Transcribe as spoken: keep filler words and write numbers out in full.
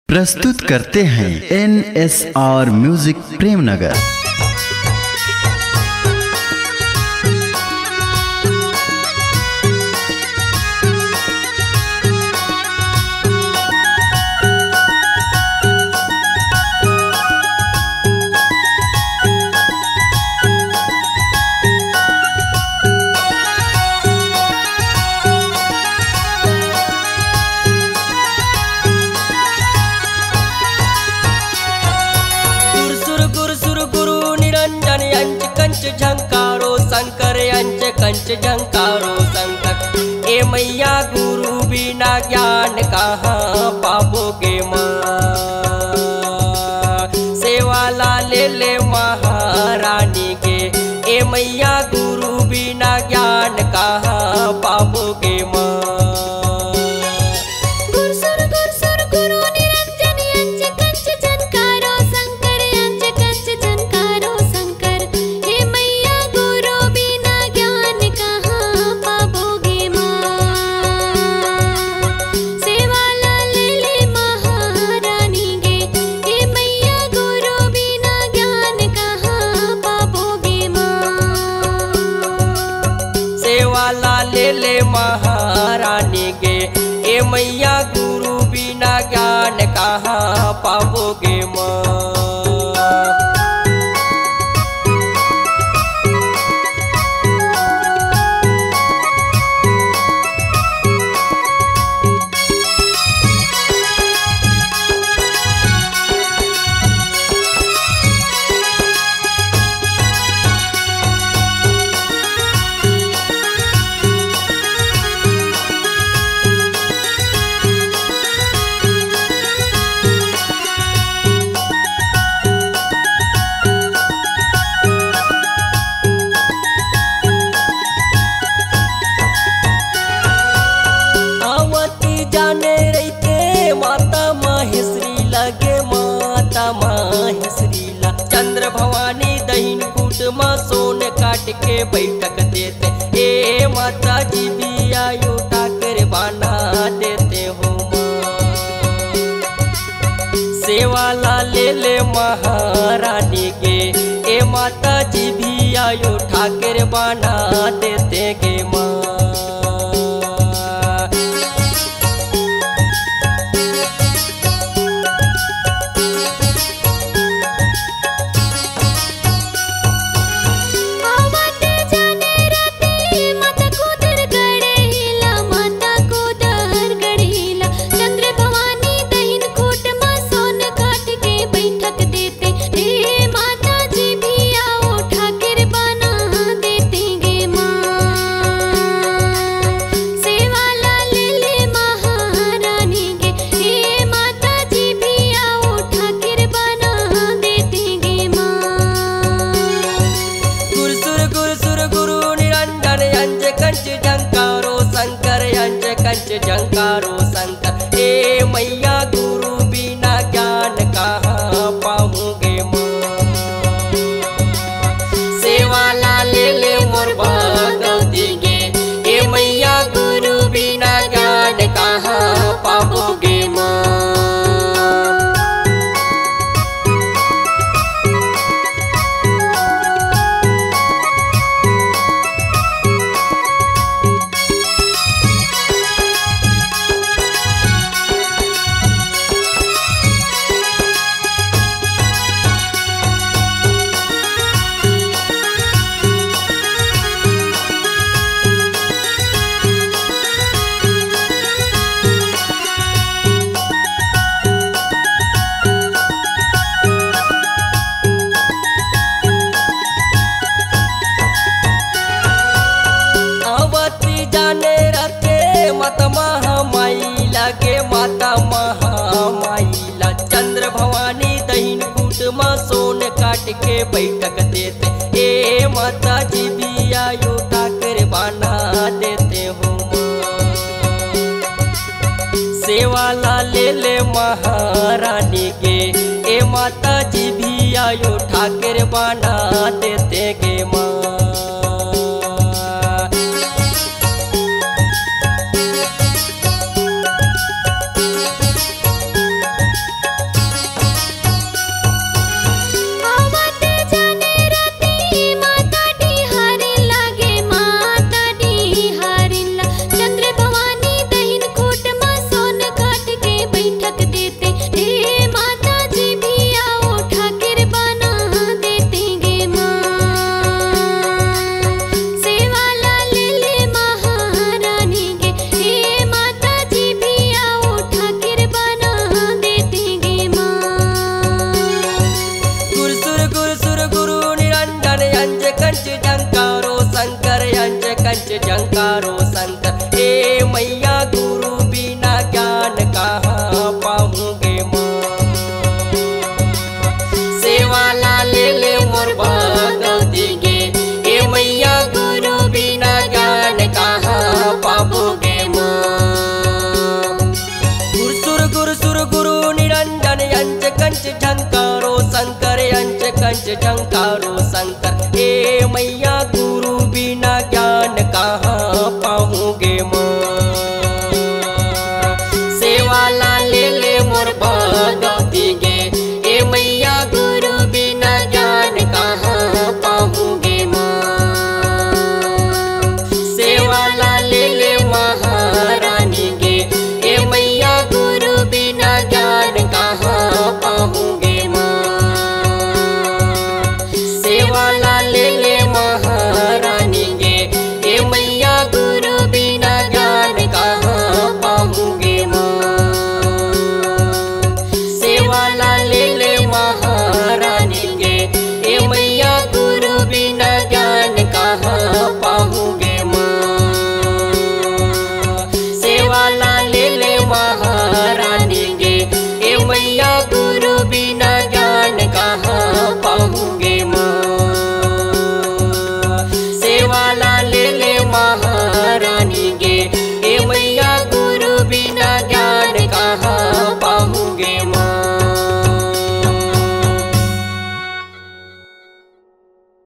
प्रस्तुत करते हैं N S R music Premnagar. झंकारो शंकर अंच कंच झंकारो शंकर। ए मैया गुरु बिना ज्ञान कहाँ पाबोगे माँ। सेवाला ले ले महारानी के। ए मैया गुरु बिना ज्ञान कहाँ पाबोगे माँ। ले ले महारानी गे। ए मैया गुरु बिना ज्ञान कहाँ पाबोगे माँ। चंद्र भवानी दहीन कूट माँ सोन काट के बैठक देते। ए माता जी भी आयु ठाकर बना देते हो माँ। सेवाला ले ले महारानी के। ए माता जी भी आयु ठाकर बना देते गे माँ। कंच झंकारो शंकर। ए मैया गुरु बिना ज्ञान कहाँ पाऊंगे माँ। सेवाला ले ले मोर भगवती गे। ए मैया गुरु बिना ज्ञान कहाँ पाओगे माँ। माता महामाइला चंद्र भवानी दहीन कूट माँ सोन काट के बैठक देते। ए माता जी भी आयु ठाकर बना देते हो माँ। सेवाला ले ले महारानी गे। ए माता जी भी आयु ठाकर बना देते गे माँ। कंच झंकारो शंकर अंश कंच झंकारो शंकर। ए मैया गुरु बिना ज्ञान कहाँ पाऊंगे माँ। सेवाला ले ले मोर भगवती गे। ए मैया गुरु बिना ज्ञान कहाँ पाऊंगे माँ। सेवाला ले ले महारानी गे। ए मैया गुरु बिना ज्ञान कहाँ पाऊंगे माँ। सेवाला ले ले महारानी गे। ए मैया गुरु बिना ज्ञान कहाँ पाऊंगे माँ। सेवाला ले ले महारानी गे। ए मैया गुरु बिना ज्ञान कहाँ पाऊंगे माँ। सेवाला ले ले महारानी गे। ए मैया गुरु बिना ज्ञान कहाँ पाऊंगे माँ। सेवाला ले ले महारानी गे। ए मैया गुरु बिना ज्ञान कहाँ पाऊंगे माँ।